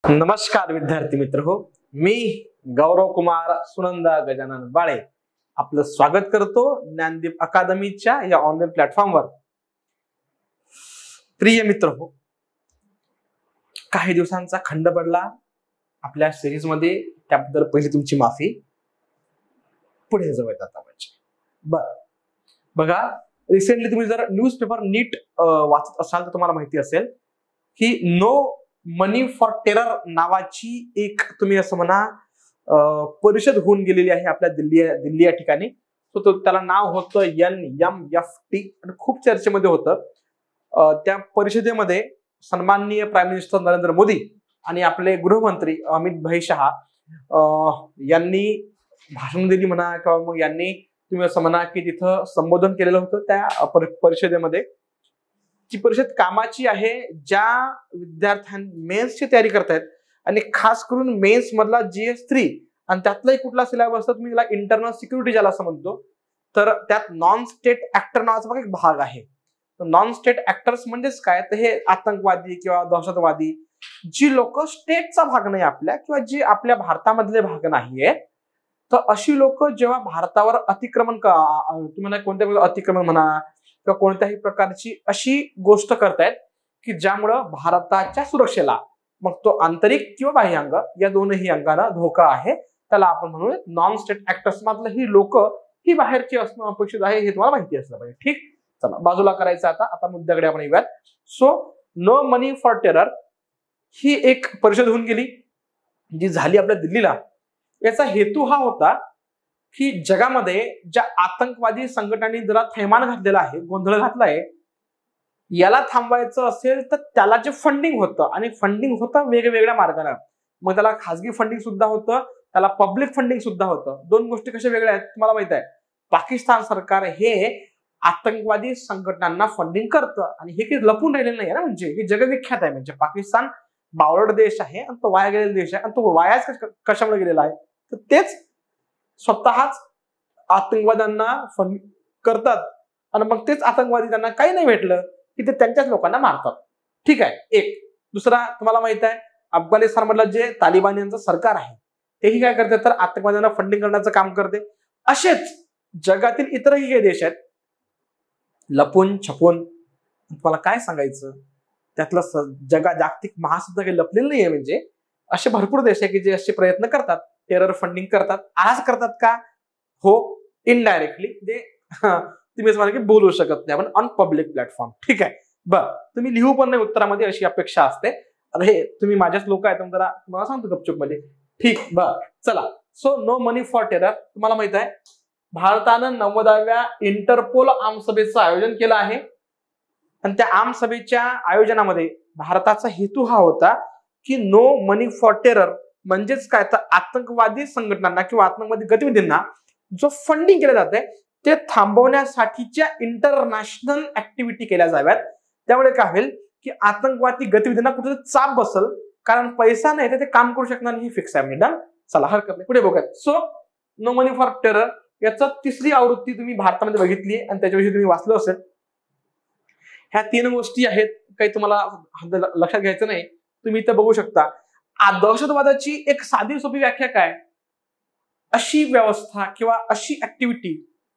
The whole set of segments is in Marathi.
नमस्कार विद्यार्थी मित्र हो, मी गौरव कुमार सुनंदा गजानन बाळे आपलं स्वागत करतो ज्ञानदीप अकादमीच्या या ऑनलाईन प्लॅटफॉर्मवर। प्रिय मित्र हो, काही दिवसांचा खंड पडला आपल्या सिरीज मध्ये, त्याबद्दल पहिली तुमची माफी। पुढे जाऊयात आता बघा, रिसेंटली तुम्ही जर न्यूजपेपर नीट वाचत असाल तर तुम्हाला माहिती असेल की नो मनी फॉर टेरर नावाची एक तुम्ही असं म्हणा परिषद होऊन गेलेली आहे आपल्या दिल्ली या ठिकाणी। तो त्याला नाव होतं NMFT आणि खूप चर्चेमध्ये होतं। त्या परिषदेमध्ये सन्माननीय प्राईम मिनिस्टर नरेंद्र मोदी आणि आपले गृहमंत्री अमित भाई शहा यांनी भाषण दिली म्हणा किंवा मग यांनी तुम्ही असं म्हणा की तिथं संबोधन केलेलं होतं त्या परिषदेमध्ये। ती परिषद कामाची आहे ज्या विद्यार्थ्यांनी मेन्सची तयारी करतायत आणि खास करून मेन्स मधला GS3 आणि त्यातलाही कुठला सिलेबस असतो तुम्ही त्याला इंटरनल सिक्युरिटी ज्याला असं म्हणतो, तर त्यात नॉन स्टेट ऍक्टर नावाचा बघा एक भाग आहे। नॉन स्टेट ऍक्टर्स म्हणजेच काय, तर हे आतंकवादी किंवा दहशतवादी जी लोक स्टेटचा भाग नाही आपल्या किंवा जी आपल्या भारतामधले भाग नाहीये, तर अशी लोक जेव्हा भारतावर अतिक्रमण तुम्हाला कोणत्या अतिक्रमण म्हणा किंवा कोणत्याही प्रकारची अशी गोष्ट करतायत की ज्यामुळं भारताच्या सुरक्षेला, मग तो आंतरिक किंवा बाह्य अंग या दोनही अंगाला धोका आहे, त्याला आपण म्हणू नॉन स्टेट ऍक्टर्स मधलं ही लोक ही बाहेरची असणं अपेक्षित आहे, हे तुम्हाला माहिती असलं पाहिजे। ठीक, चला बाजूला करायचं आता मुद्द्याकडे आपण येऊयात। So no money for terror ही एक परिषद होऊन गेली जी झाली आपल्या दिल्लीला। याचा हेतू हा होता की जगामध्ये ज्या आतंकवादी संघटनांनी जरा थैमान घातलेला आहे, गोंधळ घातलाय, याला थांबवायचं असेल तर त्याला जे फंडिंग होतं, आणि फंडिंग होतं वेगवेगळ्या मार्गाने, मग त्याला खासगी फंडिंग सुद्धा होतं, त्याला पब्लिक फंडिंग सुद्धा होतं। दोन गोष्टी कशा वेगळ्या आहेत तुम्हाला माहित आहे। पाकिस्तान सरकार हे आतंकवादी संघटनांना फंडिंग करतं आणि हे काही लपून राहिलेलं नाही ना, म्हणजे हे जगविख्यात आहे। म्हणजे पाकिस्तान बावळट देश आहे आणि तो वाया गेलेला देश आहे, आणि तो वायाच कशामुळे गेलेला आहे, तर तेच स्वतःच आतंकवाद्यांना फंड करतात आणि मग तेच आतंकवादी त्यांना काही नाही भेटलं की ते त्यांच्याच लोकांना मारतात। ठीक आहे, एक दुसरा तुम्हाला माहित आहे अफगाणिस्तान मधलं जे तालिबान यांचं सरकार आहे तेही काय करते, तर आतंकवाद्यांना फंडिंग करण्याचं काम करते। असेच जगातील इतरही काही देश आहेत लपून छपून, तुम्हाला काय सांगायचं, त्यातलं जागतिक महासत्ता काही लपलेलं नाहीये। म्हणजे असे भरपूर देश आहे की जे असे प्रयत्न करतात, टेरर फंडिंग करतात। आज करतात का, हो इनडायरेक्टली, जे तुम्ही म्हणा की बोलू शकत नाही आपण ऑन पब्लिक प्लॅटफॉर्म। ठीक आहे, बरं तुम्ही लिहू पण नाही उत्तरामध्ये अशी अपेक्षा असते। आता हे तुम्ही माझ्याच लोक आहेत जरा तुम्हाला सांगतो गपचूप मध्ये। ठीक, बर चला। So no money for terror, तुम्हाला माहित आहे भारतानं 90व्या इंटरपोल आमसभेचं आयोजन केलं आहे, आणि त्या आमसभेच्या आयोजनामध्ये भारताचा हेतू हा होता की नो मनी फॉर टेरर म्हणजेच काय, तर आतंकवादी संघटनांना किंवा आतंकवादी गतिविधींना जो फंडिंग केलं जाते ते थांबवण्यासाठीच्या इंटरनॅशनल ऍक्टिव्हिटी केल्या जाव्यात। त्यामुळे काय होईल की आतंकवादी गतिविधींना कुठे चाप बसल, कारण पैसा नाही तर ते काम करू शकणार नाही, फिक्स आहे। म्हणजे चला हरकत नाही, पुढे बघूयात। So no money for terror याचा तिसरी आवृत्ती तुम्ही भारतामध्ये बघितली आणि त्याच्याविषयी तुम्ही वाचलं असेल। ह्या तीन गोष्टी आहेत, काही तुम्हाला लक्षात घ्यायचं नाही, तुम्ही इथं बघू शकता। दहशतवादाची एक साधी सोपी व्याख्या काय, अशी व्यवस्था किंवा अशी ऍक्टिव्हिटी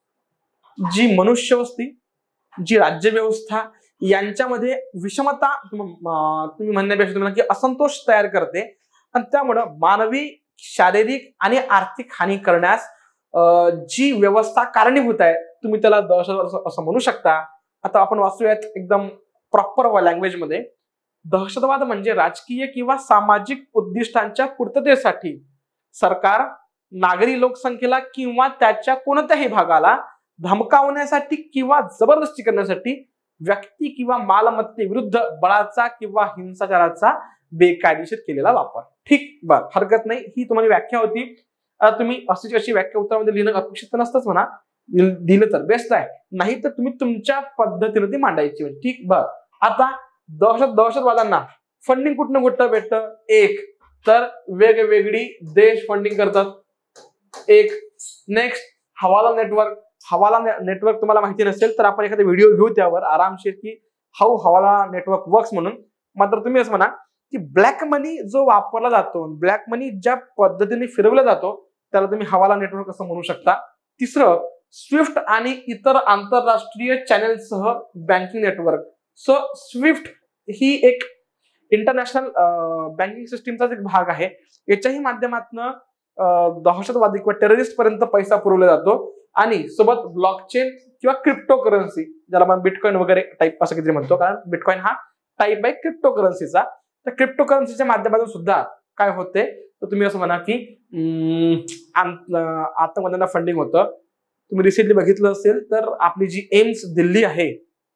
जी मनुष्यवस्ती, जी राज्य व्यवस्था यांच्यामध्ये विषमता तुम्ही म्हणण्यापेक्षा तुम्ही की असंतोष तयार करते, आणि त्यामुळे मानवी शारीरिक आणि आर्थिक हानी करण्यास जी व्यवस्था कारणीभूत आहे, तुम्ही त्याला दहशतवाद असं म्हणू शकता। आता आपण वाचूयात एकदम प्रॉपर लँग्वेज मध्ये। दहशतवाद म्हणजे राजकीय किंवा सामाजिक उद्दिष्टांच्या पूर्ततेसाठी सरकार नागरी लोकसंख्येला किंवा त्याच्या कोणत्याही भागाला धमकावण्यासाठी किंवा जबरदस्ती करण्यासाठी व्यक्ती किंवा मालमत्तेविरुद्ध बळाचा किंवा हिंसाचाराचा बेकायदेशीर केलेला वापर। ठीक, बर हरकत नाही, ही तुम्हाला व्याख्या होती। तुम्ही अशी व्याख्या उत्तरामध्ये लिहिणं अपेक्षित नसतंच म्हणा, दिलं तर बेस्ट आहे, नाही तर तुम्ही तुमच्या पद्धतीने ती मांडायची। ठीक, बर आता दहशतवादांना फंडिंग कुठं भेटतं, एक तर वेगवेगळी देश फंडिंग करतात। एक नेक्स्ट हवाला नेटवर्क तुम्हाला माहिती नसेल तर आपण एखादा व्हिडिओ घेऊ त्यावर आरामशीर की हाऊ हवाला नेटवर्क वर्क्स म्हणून। मात्र तुम्ही असं म्हणा की ब्लॅक मनी जो वापरला जातो, ब्लॅक मनी ज्या पद्धतीने फिरवला जातो त्याला तुम्ही हवाला नेटवर्क असं म्हणू शकता. तिसरं, स्विफ्ट आणि इतर आंतरराष्ट्रीय चॅनेलसह बँकिंग नेटवर्क. सो स्विफ्ट ही एक इंटरनॅशनल बँकिंग सिस्टीमचाच एक भाग आहे. याच्याही माध्यमातून दहशतवादी किंवा टेररिस्ट पर्यंत पैसा पुरवला जातो. आणि सोबत ब्लॉकचेन किंवा क्रिप्टो करन्सी, ज्याला आपण बिटकॉइन वगैरे टाईप असं काहीतरी म्हणतो, कारण बिटकॉइन हा टाईप आहे क्रिप्टो करन्सीचा. तर क्रिप्टो करन्सीच्या माध्यमातून सुद्धा काय होते, तर तुम्ही असं म्हणा की आतंकवाद्यांना फंडिंग होतं. तुम्ही रिसेंटली बघितलं असेल तर आपली जी एम्स दिल्ली आहे,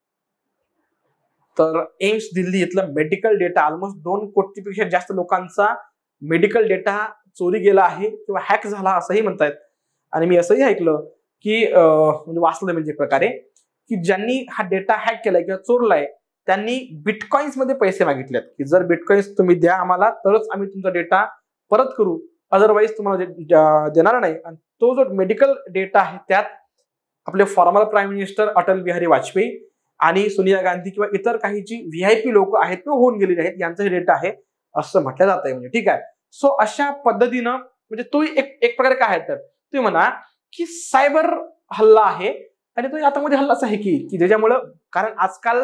तर एम्स दिल्ली इथला मेडिकल डेटा ऑलमोस्ट 2 कोटीपेक्षा जास्त लोकांचा मेडिकल डेटा चोरी गेला आहे किंवा हॅक झाला असंही म्हणतायत. आणि मी असंही ऐकलं की म्हणजे वाचलं म्हणजे प्रकारे की ज्यांनी हा डेटा हॅक केलाय किंवा चोरलाय त्यांनी बिटकॉइन्स मध्ये पैसे मागितलेत की जर बिटकॉइन्स तुम्ही द्या आम्हाला तरच आम्ही तुमचा डेटा परत करू, अदरवाईज तुम्हाला देणार नाही. आणि तो जो मेडिकल डेटा आहे त्यात आपले former prime minister Atal Bihari Vajpayee आणि सोनिया गांधी किंवा इतर काही जी व्हीआयपी लोक आहेत किंवा होऊन गेलेले आहेत यांचा डेटा आहे असं म्हटलं जात आहे. म्हणजे ठीक आहे. सो अशा पद्धतीनं म्हणजे तो एक प्रकारे काय आहे तर तुम्ही म्हणा की सायबर हल्ला आहे. आणि तो आतंकवादी हल्लाच आहे की ज्याच्यामुळं, कारण आजकाल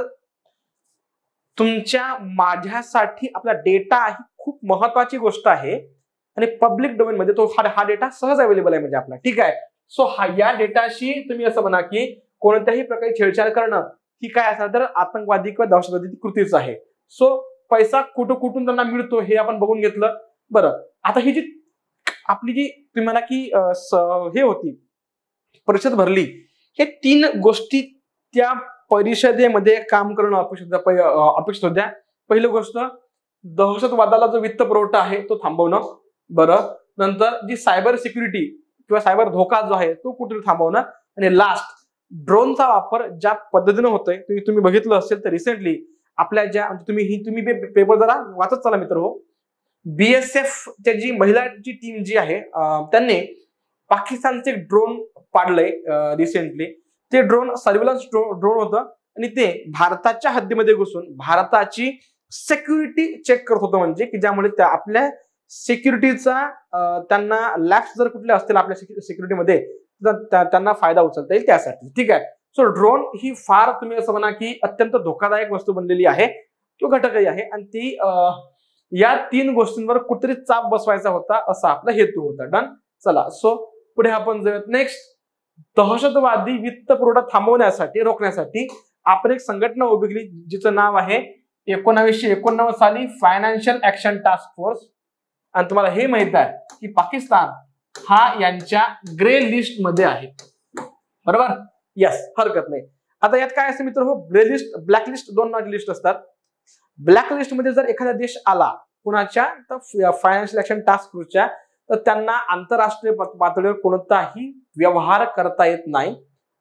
तुमच्या माझ्यासाठी आपला डेटा ही खूप महत्वाची गोष्ट आहे आणि पब्लिक डोमेन मध्ये तो हा डेटा सहज अवेलेबल आहे म्हणजे आपला. ठीक आहे. सो या डेटाशी तुम्ही असं म्हणा की कोणत्याही प्रकारे छेडछाड करणं ही काय असणार तर आतंकवादी किंवा दहशतवादी कृतीच आहे. सो पैसा कुठून त्यांना मिळतो हे आपण बघून घेतलं. बरं, आता ही जी आपली जी तुम्ही म्हणा की हे होती परिषद भरली, हे 3 गोष्टी त्या परिषदेमध्ये काम करणं अपेक्षित होत्या. पहिली गोष्ट, दहशतवादाला जो वित्त पुरवठा आहे तो थांबवणं. बरं, नंतर जी सायबर सिक्युरिटी किंवा सायबर धोका जो आहे तो कुठे थांबवणं. आणि लास्ट, ड्रोनचा वापर ज्या पद्धतीनं होतोय तुम्ही बघितलं असेल तर रिसेंटली आपल्या ज्या तुम्ही पेपर जरा वाचत चला मित्र हो. BSF जी महिलाची टीम जी आहे त्यांनी पाकिस्तानचे ड्रोन पाडलंय रिसेंटली. ते ड्रोन सर्व्हिलन्स ड्रोन होतं आणि ते भारताच्या हद्दीमध्ये घुसून भारताची सिक्युरिटी चेक करत होतं. म्हणजे की ज्यामुळे आपल्या सिक्युरिटीचा त्यांना लॅप्स जर कुठले असतील आपल्या सिक्युरिटीमध्ये त्यांना फायदा उचलता येईल त्यासाठी. ठीक आहे. सो ड्रोन ही फार तुम्ही असं म्हणा की अत्यंत धोकादायक वस्तू बनलेली आहे, तो घटकही आहे. आणि ती या 3 गोष्टींवर कुठेतरी चाप बसवायचा होता असा आपला हेतू होता. डन. चला, सो पुढे आपण जाऊयात. नेक्स्ट, दहशतवादी वित्त पुरवठा थांबवण्यासाठी रोखण्यासाठी आपण एक संघटना उभी केली जिचं नाव आहे 1989 साली फायनान्शियल ऍक्शन टास्क फोर्स. आणि तुम्हाला हे माहित आहे की पाकिस्तान हा यांच्या ग्रे लिस्ट मध्ये आहे. बरोबर. यस, हरकत नाही. आता यात काय असते मित्र हो, grey list, black list, 2 list असतात. ब्लॅक लिस्ट मध्ये जर एखादा देश आला कुणाच्या, तर फायनान्शियल ऍक्शन टास्क फोर्सच्या, तर त्यांना आंतरराष्ट्रीय पातळीवर कोणताही व्यवहार करता येत नाही.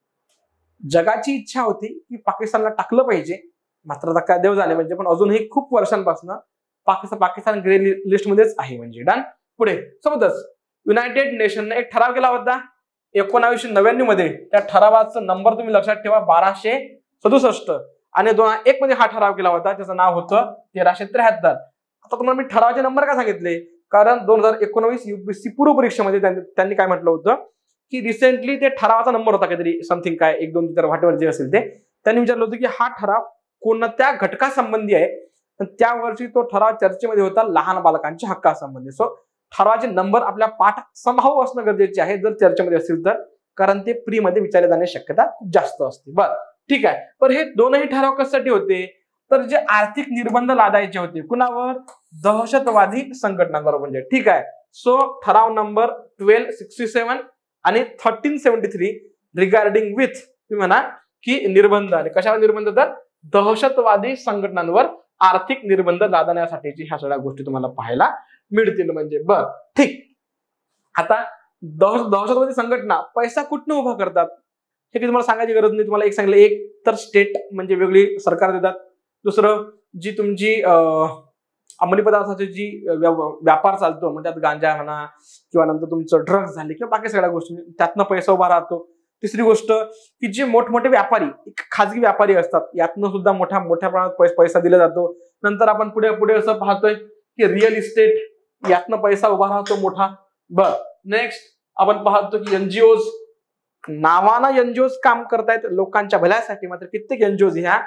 जगाची इच्छा होती की पाकिस्तानला टाकलं पाहिजे, मात्र आता काय देव झाले म्हणजे, पण अजूनही खूप वर्षांपासून पाकिस्तान ग्रे लिस्ट मध्येच आहे म्हणजे. डन. पुढे सोबतच युनायटेड नेशनने एक ठराव केला होता 1999 मध्ये. त्या ठरावाचा नंबर तुम्ही लक्षात ठेवा 1267. आणि 2001 मध्ये हा ठराव केला होता, त्याचं नाव होतं 1373. आता तुम्हाला मी ठरावाचे नंबर का सांगितले, कारण 2019 UPSC पूर्व परीक्षेमध्ये त्यांनी काय म्हटलं होतं की रिसेंटली ते ठरावाचा नंबर होता काहीतरी समथिंग काय 1, 2, 3, 4 व्हॉटएव्हर जे असेल ते. त्यांनी विचारलं होतं की हा ठराव कोणत्या घटकासंबंधी आहे. त्या वर्षी तो ठराव चर्चेमध्ये होता लहान बालकांच्या हक्कासंबंधी. सो ठरावाचे नंबर आपल्या पाठ समभाव असणं गरजेचे आहे जर चर्चेमध्ये असतील तर, कारण ते प्री मध्ये विचारले जाण्याची शक्यता जास्त असते. बरं, ठीक आहे. पण हे दोनही ठराव कशासाठी होते, तर जे आर्थिक निर्बंध लादायचे होते कुणावर, दहशतवादी संघटनांवर म्हणजे. ठीक आहे. सो ठराव नंबर 1267 आणि 1373 रिगार्डिंग विथ तुम्ही म्हणा की निर्बंध. आणि कशावर निर्बंध, तर दहशतवादी संघटनांवर आर्थिक निर्बंध लादण्यासाठीची ह्या सगळ्या गोष्टी तुम्हाला पाहायला मिळतील म्हणजे. बर, ठीक. आता दहशतवादी संघटना पैसा कुठनं उभा करतात हे तुम्हाला सांगायची गरज नाही. तुम्हाला एक सांगितलं, एक तर स्टेट म्हणजे वेगळी सरकार देतात. दुसरं जी तुमची अंमली पदार्थाची जी व्यापार चालतो म्हणजे त्यात गांजा म्हणा किंवा नंतर तुमचं ड्रग्ज झाले किंवा बाकी सगळ्या गोष्टी त्यातनं पैसा उभा राहतो. तिसरी गोष्ट की जे मोठमोठे व्यापारी, खाजगी व्यापारी असतात, यातनं सुद्धा मोठ्या प्रमाणात पैसा दिला जातो. नंतर आपण पुढे पुढे असं पाहतोय की रिअल इस्टेट, यातनं पैसा उभा राहतो मोठा. बर, नेक्स्ट आपण पाहतो की एनजीओज, नावाना एनजीओज काम करतायत लोकांच्या भल्यासाठी, मात्र कित्येक एनजीओज ह्या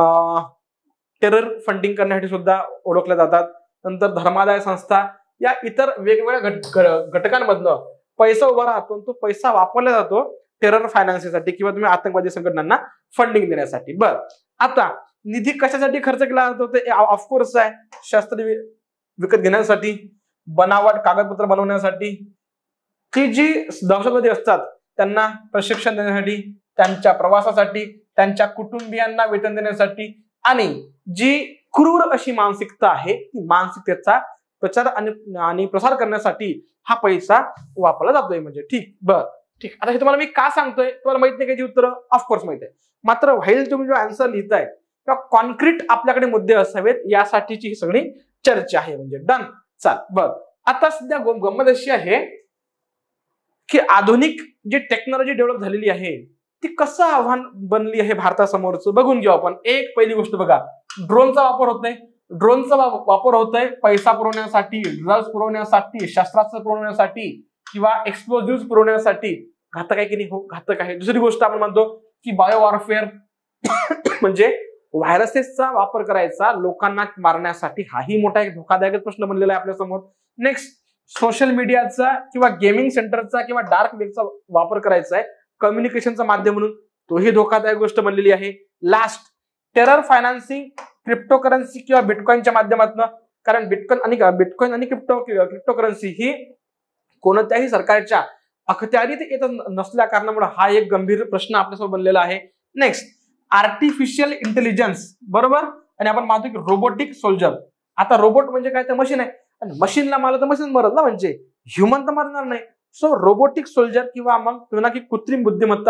टेरर फंडिंग करण्यासाठी सुद्धा ओळखल्या जातात. नंतर धर्मादाय संस्था, या इतर वेगवेगळ्या घटकांमधनं पैसा उभा राहतो, तो पैसा वापरला जातो टेरर फायनान्ससाठी किंवा तुम्ही आतंकवादी संघटनांना फंडिंग देण्यासाठी. बर, आता निधी कशासाठी खर्च केला जातो ते ऑफकोर्स आहे शस्त्र विकत घेण्यासाठी, बनावट कागदपत्र बनवण्यासाठी, ती जी दहशतवादी असतात त्यांना प्रशिक्षण देण्यासाठी, त्यांच्या प्रवासासाठी, त्यांच्या कुटुंबियांना वेतन देण्यासाठी, आणि जी क्रूर अशी मानसिकता आहे ती मानसिकतेचा प्रचार आणि प्रसार करण्यासाठी हा पैसा वापरला जातोय. म्हणजे ठीक, बर ठीक. आता हे तुम्हाला मी का सांगतोय, तुम्हाला माहित नाही त्याची उत्तर, ऑफकोर्स माहित आहे, मात्र व्हाईल तुम्ही जो आन्सर लिहिताय किंवा कॉन्क्रीट आपल्याकडे मुद्दे असावेत यासाठीची ही सगळी चर्चा आहे. म्हणजे डन. चाल, बर. आता सध्या गंमत अशी आहे की आधुनिक जी टेक्नॉलॉजी डेव्हलप झालेली आहे ती कसं आव्हान बनली आहे भारतासमोरचं बघून घेऊ आपण. एक पहिली गोष्ट बघा, ड्रोनचा वापर होत नाही. ड्रोनचा वापर होतोय पैसा पुरवण्यासाठी, ड्रग्ज पुरवण्यासाठी, शस्त्रास्त्र पुरवण्यासाठी किंवा एक्सप्लोजिव्ह पुरवण्यासाठी. घातक आहे की नाही? हो, घातक आहे. दुसरी गोष्ट आपण म्हणतो की बायो वॉरफेअर म्हणजे व्हायरसेसचा वापर करायचा लोकांना मारण्यासाठी. हाही मोठा एक धोकादायक प्रश्न बनलेला आहे आपल्या समोर. नेक्स्ट, सोशल मीडियाचा किंवा गेमिंग सेंटरचा किंवा डार्क वेबचा वापर करायचा आहे कम्युनिकेशनचा माध्यम म्हणून, तोही धोकादायक गोष्ट बनलेली आहे. लास्ट, टेरर फायनान्सिंग क्रिप्टोकरन्सी किंवा बिटकॉइनच्या माध्यमातून, कारण बिटकॉइन आणि क्रिप्टोकरन्सी ही कोणत्याही सरकारच्या अखत्यारीत येत नसल्या कारणामुळे हा एक गंभीर प्रश्न आपल्यासमोर बनलेला आहे. नेक्स्ट, आर्टिफिशियल इंटेलिजन्स, बरोबर. आणि आपण पाहतो की रोबोटिक सोल्जर. आता रोबोट म्हणजे काय, तर मशीन आहे, आणि मशीनला मारलं तर मशीन मरत ना, म्हणजे ह्युमन तर मरणार नाही. सो रोबोटिक सोल्जर किंवा मग तुम्ही ना की कृत्रिम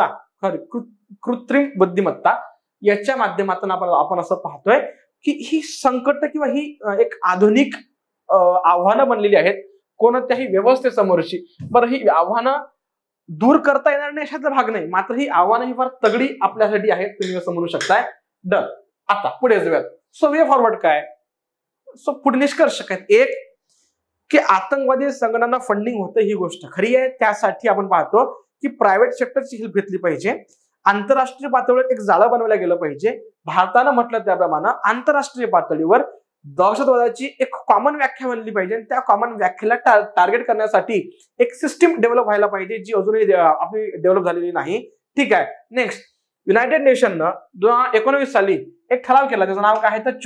बुद्धिमत्ता याच्या माध्यमातून आपण असं पाहतोय की ही संकट किंवा ही एक आधुनिक आव्हानं बनलेली आहेत कोणत्याही व्यवस्थेसमोरची. बरं, ही आव्हानं दूर करता येणार नाही अशातला भाग नाही, मात्र ही आव्हानं ही फार तगडी आपल्यासाठी आहेत, तुम्ही असं म्हणू शकताय. डन. आता पुढे जाऊयात. सो वे फॉरवर्ड काय, सो पुढे निष्कर्ष काय, एक की आतंकवादी संघटनांना फंडिंग होतं ही गोष्ट खरी आहे. त्यासाठी आपण पाहतो की प्रायव्हेट सेक्टरची हेल्प घेतली पाहिजे, आंतरराष्ट्रीय पातळीवर एक जाळं बनवलं गेलं पाहिजे. भारतानं म्हटलं त्याप्रमाणे आंतरराष्ट्रीय पातळीवर दहशतवादाची एक कॉमन व्याख्या बनली पाहिजे, आणि त्या कॉमन व्याख्येला टार्गेट करण्यासाठी एक सिस्टीम डेव्हलप व्हायला पाहिजे जी अजूनही आपली डेव्हलप झालेली नाही. ठीक आहे. नेक्स्ट, युनायटेड नेशननं 2019 साली एक ठराव केला, त्याचं नाव काय आहे तर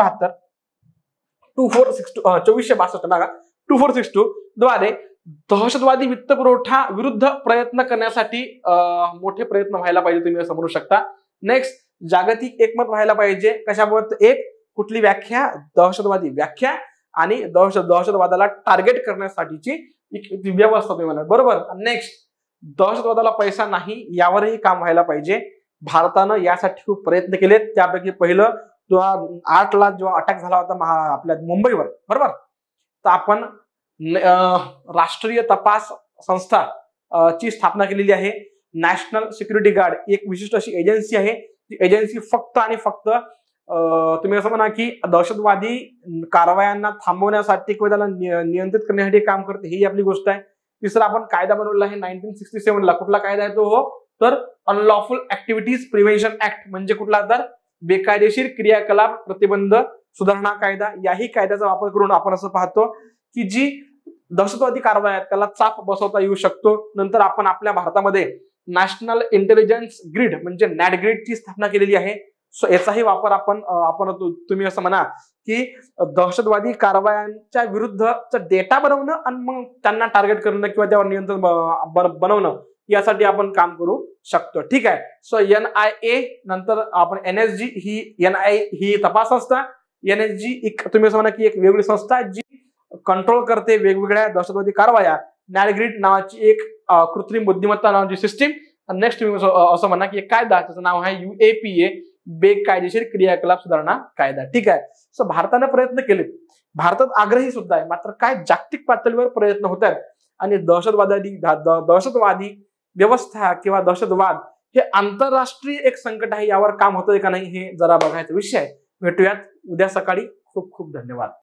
2462 द्वारे दहशतवादी वित्तपुरवठा विरुद्ध प्रयत्न करण्यासाठी मोठे प्रयत्न व्हायला पाहिजे, तुम्ही असं म्हणू शकता. नेक्स्ट, जागतिक एकमत व्हायला पाहिजे. कशाबरोबर? एक, कुठली व्याख्या? दहशतवादी व्याख्या आणि दहशतवादाला टार्गेट करण्यासाठीची व्यवस्था तुम्ही म्हणा, बरोबर. नेक्स्ट, दहशतवादाला पैसा नाही यावरही काम व्हायला पाहिजे. भारतानं यासाठी खूप प्रयत्न केले. त्यापैकी पहिलं 2008ला जेव्हा अटॅक झाला होता आपल्या मुंबईवर, बरोबर, तर आपण राष्ट्रीय तपास संस्था ची स्थापना केलेली आहे. नॅशनल सिक्युरिटी गार्ड एक विशिष्ट अशी एजन्सी आहे. ती एजन्सी फक्त आणि फक्त तुम्ही असं म्हणा की दहशतवादी कारवायांना थांबवण्यासाठी किंवा त्याला नियंत्रित करण्यासाठी काम करते, ही आपली गोष्ट आहे. तिसरा, आपण कायदा बनवला आहे 1967 ला. कुठला कायदा आहे तो? हो, तर अनलॉफुल ऍक्टिव्हिटीज प्रिव्हेन्शन ऍक्ट, म्हणजे कुठला तर बेकायदेशीर क्रियाकलाप प्रतिबंध सुधारणा कायदा. याही कायद्याचा वापर करून आपण असं पाहतो की जी दहशतवादी कारवाई आहेत त्याला चाप बसवता येऊ शकतो. नंतर आपण आपल्या भारतामध्ये नॅशनल इंटेलिजन्स ग्रीड म्हणजे नॅट ग्रीडची स्थापना केलेली आहे. सो याचाही वापर आपण तुम्ही असं म्हणा की दहशतवादी कारवायांच्या विरुद्ध डेटा बनवणं आणि मग त्यांना टार्गेट करणं किंवा त्यावर नियंत्रण बनवणं यासाठी आपण काम करू शकतो. ठीक आहे. सो NIA, नंतर आपण NSG, ही NIA ही तपास संस्था, NSG एक तुम्ही असं म्हणा की एक वेगळी संस्था जी कंट्रोल करते वेगवेगळ्या दहशतवादी कारवाया. नॅटग्रीड नावाची एक कृत्रिम बुद्धिमत्ता नावाची सिस्टीम. नेक्स्ट तुम्ही असं म्हणा की एक कायदा, त्याचं नाव आहे UAPA, बेकायदेशीर क्रियाकलाप सुधारणा कायदा. ठीक आहे. सो भारताने प्रयत्न केले, भारतात आग्रही सुद्धा आहे, मात्र काय जागतिक पातळीवर प्रयत्न होत आहेत आणि दहशतवादी व्यवस्था किंवा दहशतवाद हे आंतरराष्ट्रीय एक संकट आहे, यावर काम होतंय का नाही हे जरा बघायचा विषय. भेटूयात उद्या सकाळी. खूप खूप धन्यवाद.